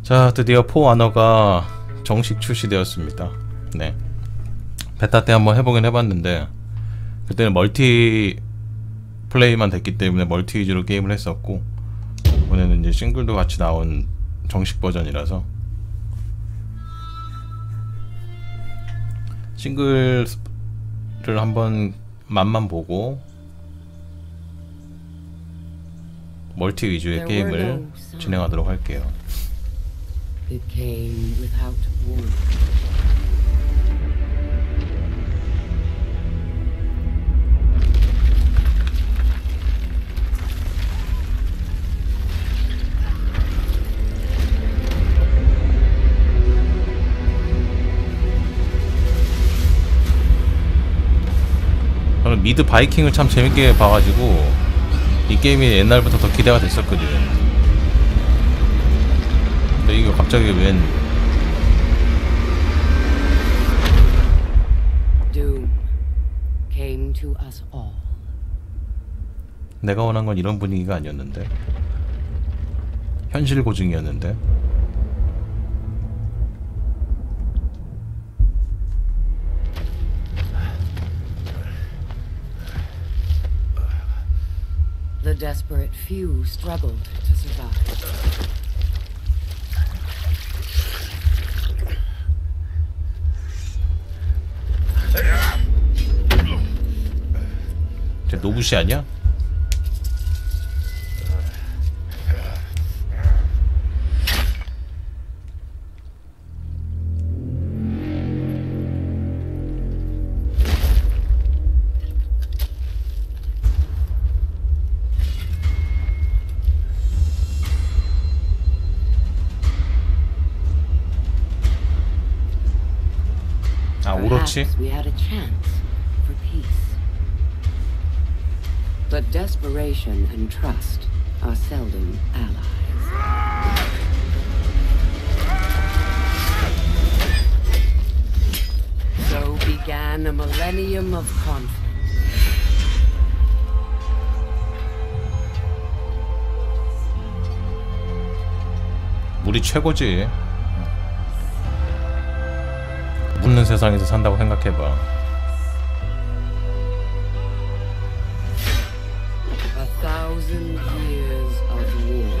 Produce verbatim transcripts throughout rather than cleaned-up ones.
자, 드디어 포 와너가 정식 출시되었습니다. 네, 베타 때 한번 해보긴 해봤는데 그때는 멀티 플레이만 됐기 때문에 멀티 위주로 게임을 했었고, 이번에는 이제 싱글도 같이 나온 정식 버전이라서 싱글을 한번 맛만 보고 멀티 위주의 게임을 진행하도록 할게요. It came without warning. 저는 미드 바이킹을 참 재밌게 봐가지고 이 게임이 옛날부터 더 기대가 됐었거든. 근데 이거 갑자기 웬 Doom came to us all. 내가 원한 건 이런 분위기가 아니었는데, 현실 고증이었는데. The desperate few struggled to survive. 쟤 노부시 아니야? 아, 오로치? We had a chance for peace. But desperation and trust are seldom allies. So began a millennium of conflict. 우리 최고지. 묻는 세상에서 산다고 생각해봐. A thousand years of war.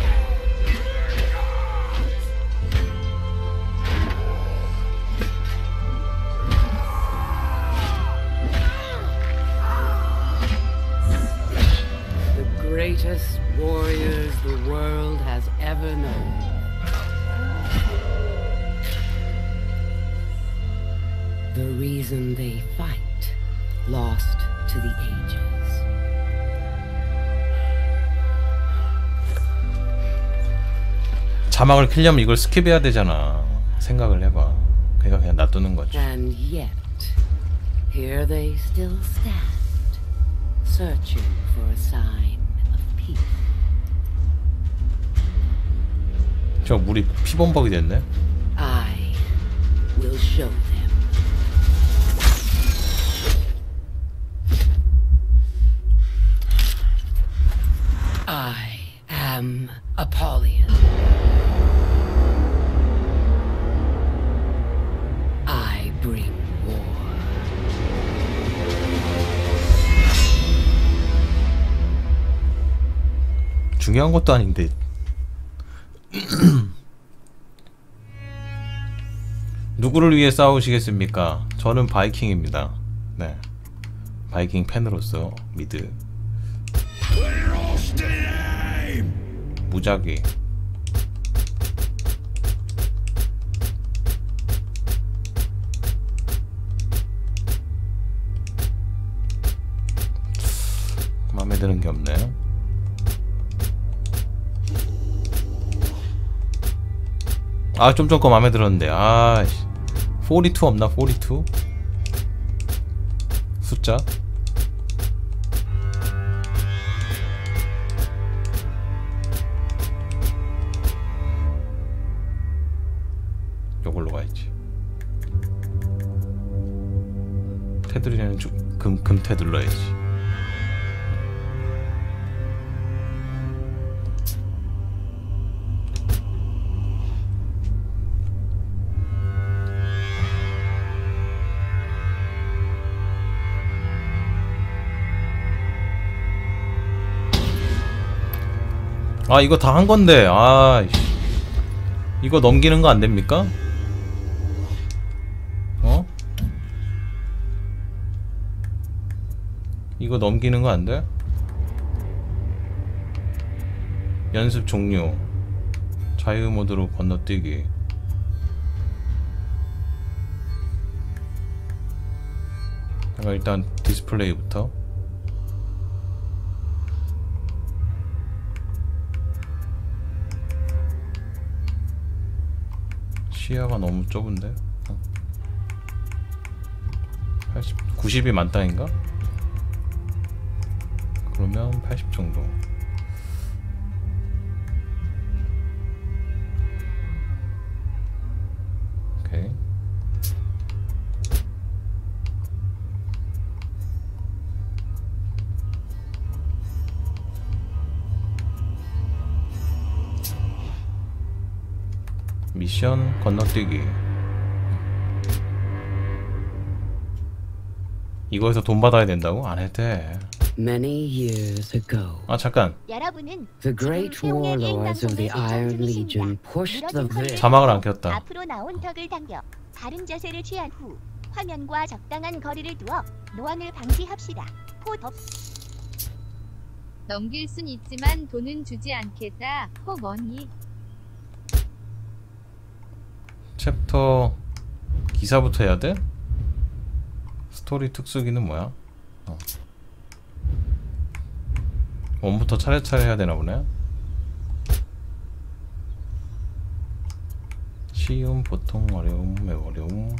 The greatest warriors the world has ever known. The reason they fight, lost to the ages. 자막을 킬려면 이걸 스킵해야 되잖아. 생각을 해봐. 그러니까 그냥 놔두는 거지. And yet, here they still stand, searching for a sign of peace. 저 물이 피범벅이 됐네. I will show them. I am Apollyon. I bring war. 중요한 것도 아닌데. 누구를 위해 싸우시겠습니까? 저는 바이킹입니다. 네, 바이킹 팬으로서 미드 무작위. 마음에 드는 게 없네. 아, 좀 전거 마음에 들었는데. 아, 사십이 없나? 사십이? 숫자? 요걸로 가야지. 테두리는 금, 금테 눌러야지. 아 이거 다 한 건데 아 이거 넘기는 거 안 됩니까? 어? 이거 넘기는 거 안 돼? 연습 종료. 자유 모드로 건너뛰기. 제가 일단 디스플레이부터. 시야가 너무 좁은데? 팔십, 구십이 만땅인가? 그러면 팔십 정도. 오케이. 미션 건너뛰기. 이거에서 돈 받아야 된다고? 안 해도 돼. Many years ago, 아 잠깐. 여러분은 the great warlords of the Iron Legion pushed the veil. 자막을 안 켰다. 앞으로 나온 턱을 당겨 바른 자세를 취한 후 화면과 적당한 거리를 두어 노안을 방지합시다. 포덥 넘길 순 있지만 돈은 주지 않겠다. 혹 뭐니? 챕터 기사부터 해야 돼? 스토리 특수기는 뭐야? 어. 원부터 차례차례 해야 되나 보네. 쉬움, 보통, 어려움, 매우 어려움.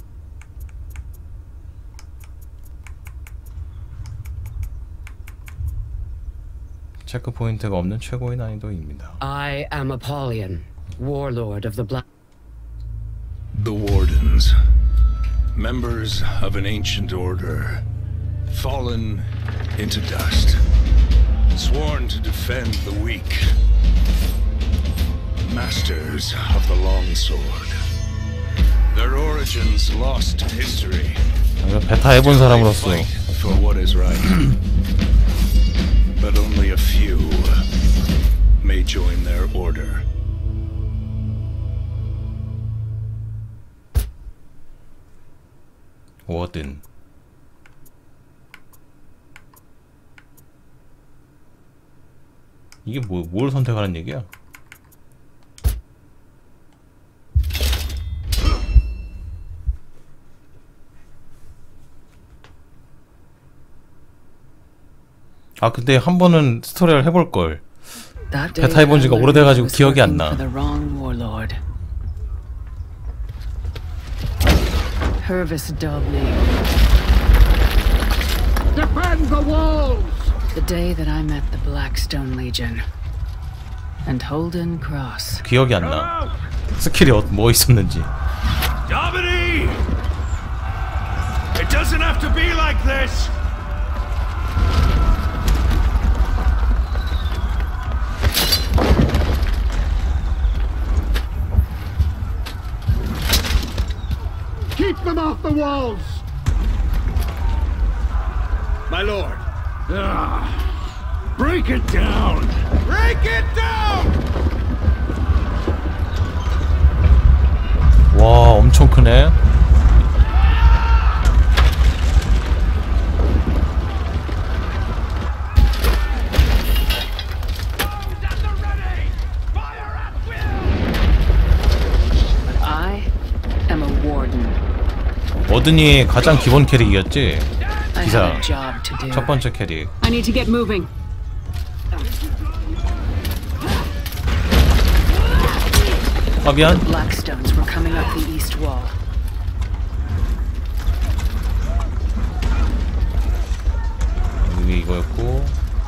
체크 포인트가 없는 최고의 난이도입니다. I am Apollyon, warlord of the Black. The Wardens, members of an ancient order, fallen into dust, sworn to defend the weak, masters of the longsword. Their origins lost to history. 이거 베타 해본 사람으로서 For what is right, but only a few may join their order. 워든. 이게 뭐, 뭘 선택하는 얘기야? 아 근데 한 번은 스토리를 해볼걸. 베타 해본 지가 오래돼가지고 기억이 안 나. Purvis Dobney. Defend the walls! The day that I met the Blackstone Legion and Holden Cross. 기억이 안 나. 스킬이 어, 뭐 있었는지. Dobney! It doesn't have to be like this! Keep them off the walls! My lord. Ah, break it down! Break it down! 와, 엄청 크네. 워든이 가장 기본 캐릭이었지. 기사 첫 번째 캐릭. I need to get moving. 아 미안. Blackstones were coming up the east wall. 여기 이거였고.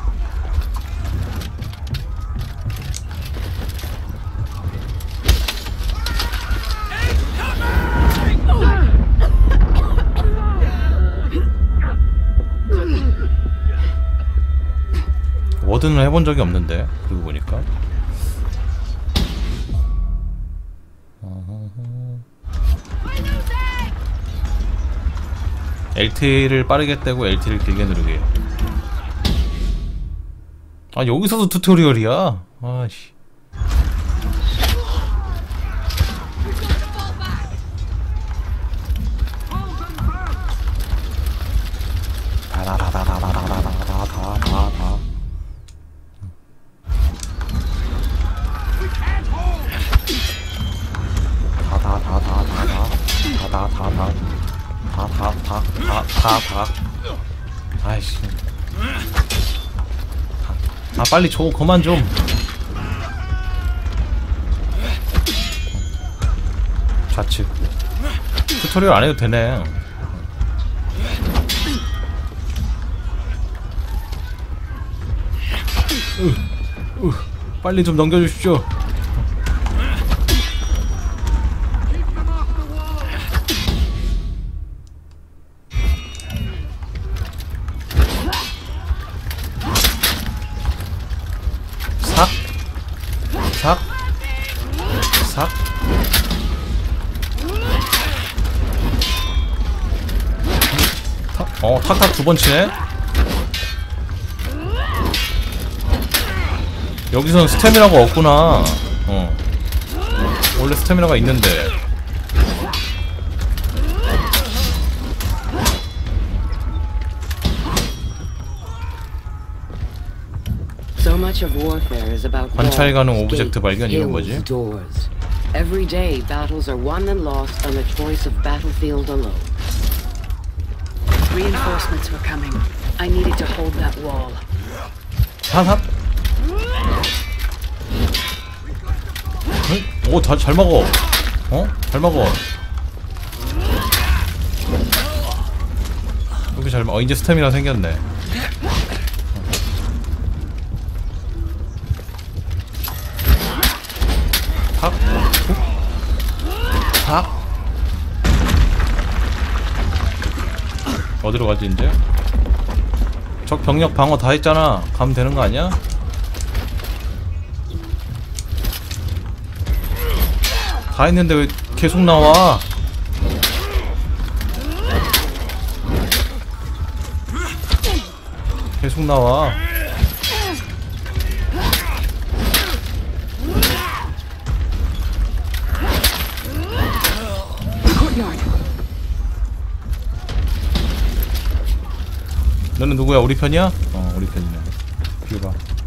워든을 해본 적이 없는데 그러고 보니까. 엘티를 빠르게 떼고 엘티를 길게 누르게. 아 여기서도 튜토리얼이야. 아씨. 다다다다다다다다다다다. 다다다다다다다다다다다다다다. 아이씨. 아 빨리 줘. 그만 좀. 좌측. 튜토리얼 안 해도 되네. 으, 으, 빨리 좀 넘겨주십시오. 삭, 삭, 삭. 탁, 어, 탁탁 두 번 치네. 여기서는 스태미나가 없구나. 어. 원래 스태미나가 있는데. So much of warfare is about 관찰 가능 walls, 오브젝트 발견 이건 뭐지? hills, doors. Every day battles are won and lost on the choice of battlefield alone. Reinforcements were coming. I needed to hold that wall. 삽삽. 오, 잘, 잘 먹어. 어? 잘 먹어. 여기 잘 먹어. 어, 이제 스태미나 생겼네. 탁. 탁. 어디로 가지 이제? 적 병력 방어 다 했잖아. 가면 되는 거 아니야? 다 했는데 왜 계속 나와? 계속 나와. 너는 누구야? 우리 편이야? 어, 우리 편이네. 뷰가.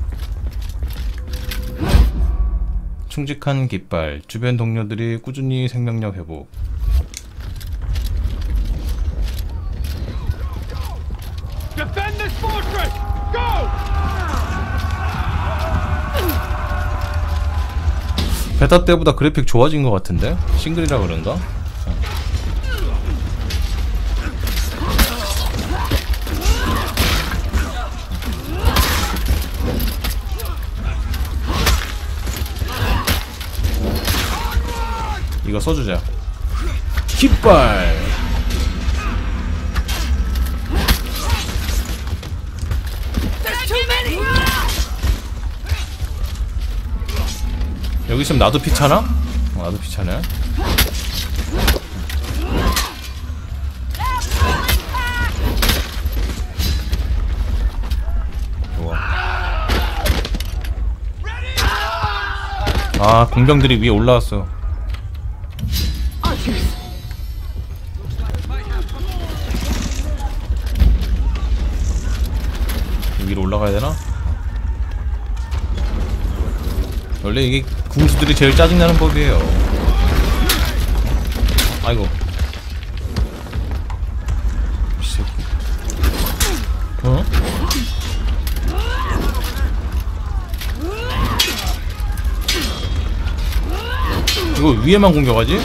충직한 깃발. 주변 동료들이 꾸준히 생명력 회복. Defend this fortress! Go! 베타 때보다 그래픽 좋아진 것 같은데? 싱글이라 그런가? 이거 써주자. 깃발. 여기 있으면 나도 피차나? 어, 나도 피차네. 좋아. 아, 공병들이 위에 올라왔어. 위로 올라가야 되나? 원래 이게 궁수들이 제일 짜증나는 법이에요. 아이고. 새끼. 어? 이거 위에만 공격하지?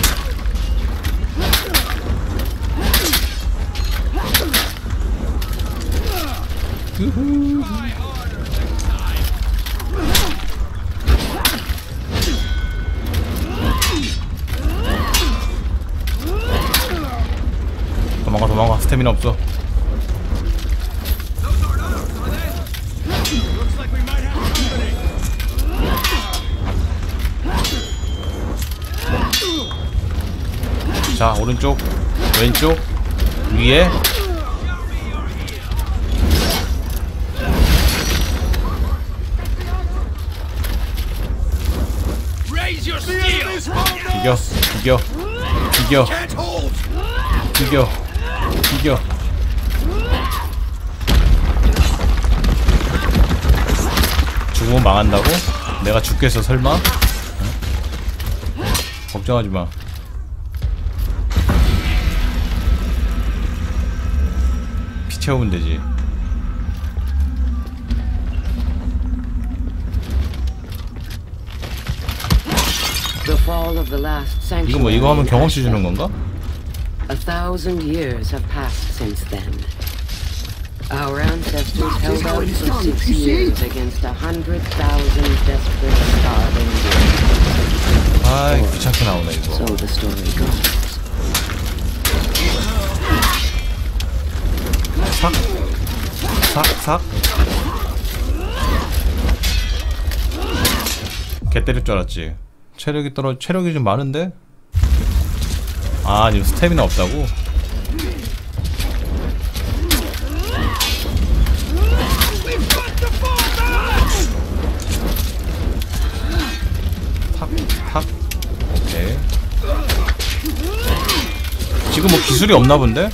도망가 도망가. 스태미나 없어. 자, 오른쪽 왼쪽 위에. Raise your steel. 비겨 비겨 비겨 Can't hold. 비겨 비겨. 죽으면 망한다고? 내가 죽겠어 설마? 응? 걱정하지마. 피 채우면 되지. The fall of the last sanctuary. 이거 뭐 이거 하면 경험치 주는 건가? A thousand years have passed since then. Our ancestors held out for six years against a hundred thousand desperate, starving beings. 아 귀찮게 나오네 이거. So the story goes. 삭? 삭? 삭? 개 때릴 줄 알았지. 체력이 떨어 체력이 좀 많은데? 아 지금 스태미나 없다고? 탁? 탁? 오케이. 지금 뭐 기술이 없나 본데?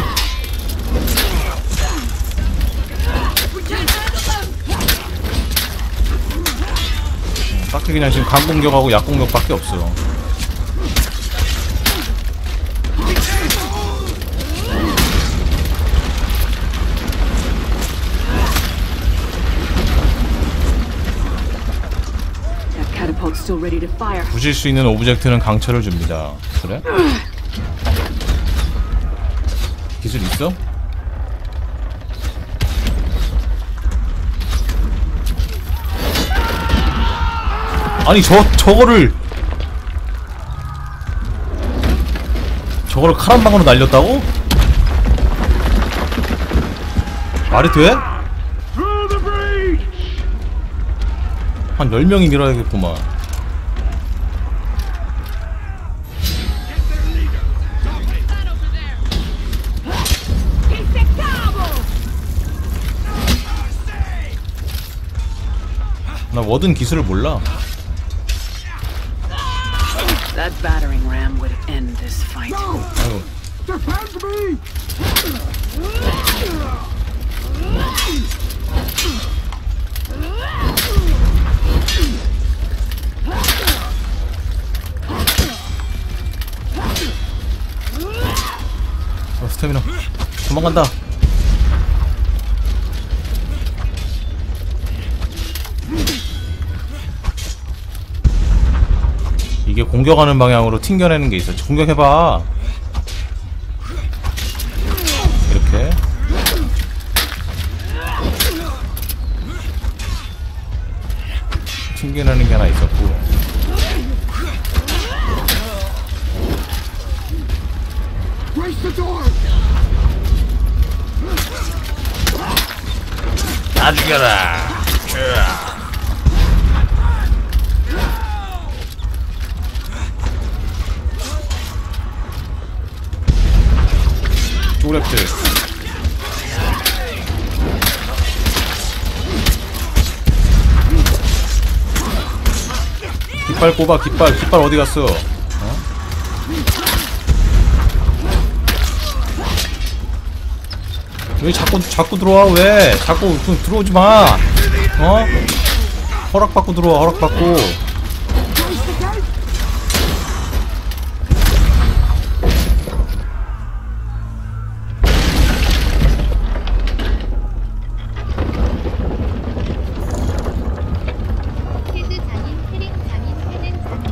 딱히 그냥 지금 강공격하고 약공격밖에 없어. That catapult's still ready to fire. 부실 수 있는 오브젝트는 강철을 줍니다. 그래? 기술 있어? 아니 저 저거를 저거를 칼 한 방으로 날렸다고? 말이 돼? 한 열 명이 밀어야겠구만. 나 워든 기술을 몰라. That battering ram would end this fight. 아이고. Defend me! 어, 스태미나 도망간다. 이게 공격하는 방향으로 튕겨내는 게 있어. 공격해봐. 이렇게. 튕겨내는 게 하나 있었고. 다 죽여라. 쪼랩들. 깃발 꼽아. 깃발 깃발 어디 갔어? 어? 왜 자꾸 자꾸 들어와? 왜 자꾸 좀 들어오지 마? 어? 허락 받고 들어와. 허락 받고. 헤드 장인, 패링 장인, 패는 장인.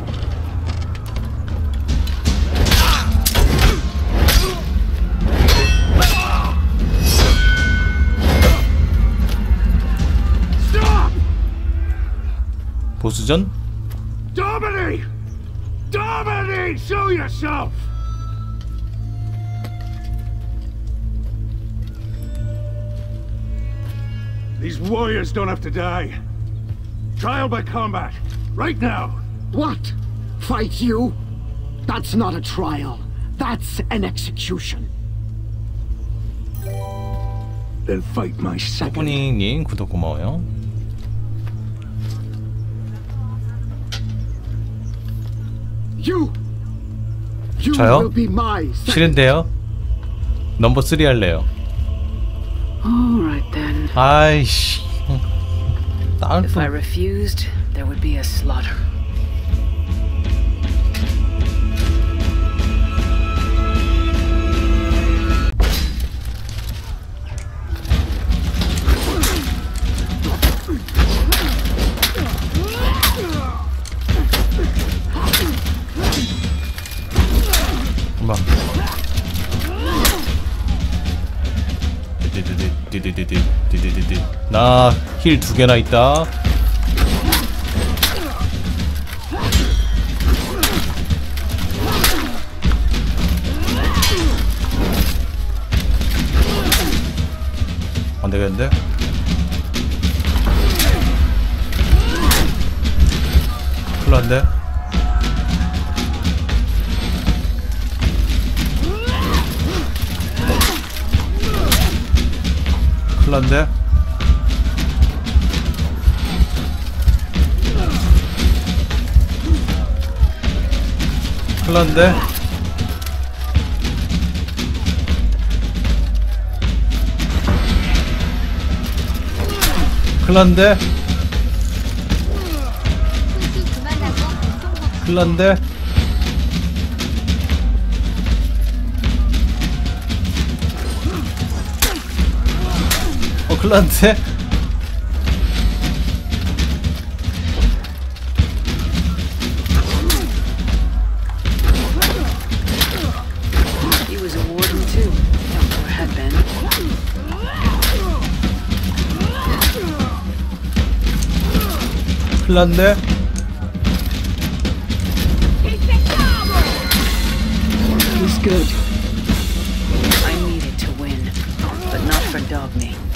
보스전? Dominic! Dominic! Show yourself! These warriors don't have to die. Trial by combat. Right now. What? Fight you? That's not a trial. That's an execution. Then fight my second. 토프닝님 구독 고마워요. You. You 저요? will be my second. 싫은데요? 넘버 쓰리 할래요. All right then. 아이씨. 다른 If I 또 refused, there would be a slaughter. 엄마. 디디디디 디디디디. 나 힐 두 개나 있다. 안 되겠는데? 큰일 났네. 큰일 났네. 큰일 났네. 큰일 났네. 훈수 그만하고 방송 큰일 났네. 어, 큰일 났네. He was a warden too, or had been. 큰일 났네. He's good. I needed to win, but not for Dogme.